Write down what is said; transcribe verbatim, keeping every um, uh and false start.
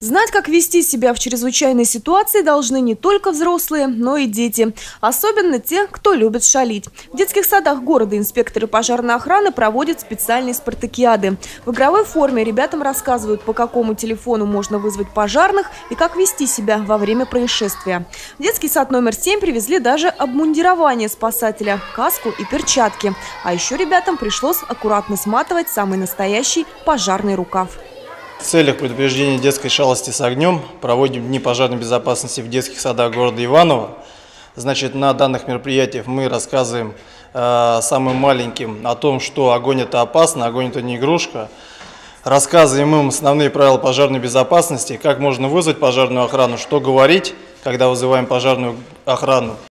Знать, как вести себя в чрезвычайной ситуации, должны не только взрослые, но и дети. Особенно те, кто любит шалить. В детских садах города инспекторы пожарной охраны проводят специальные спартакиады. В игровой форме ребятам рассказывают, по какому телефону можно вызвать пожарных и как вести себя во время происшествия. В детский сад номер семь привезли даже обмундирование спасателя, каску и перчатки. А еще ребятам пришлось аккуратно сматывать самый настоящий пожарный рукав. В целях предупреждения детской шалости с огнем проводим дни пожарной безопасности в детских садах города Иваново. Значит, на данных мероприятиях мы рассказываем э, самым маленьким о том, что огонь это опасно, огонь это не игрушка. Рассказываем им основные правила пожарной безопасности, как можно вызвать пожарную охрану, что говорить, когда вызываем пожарную охрану.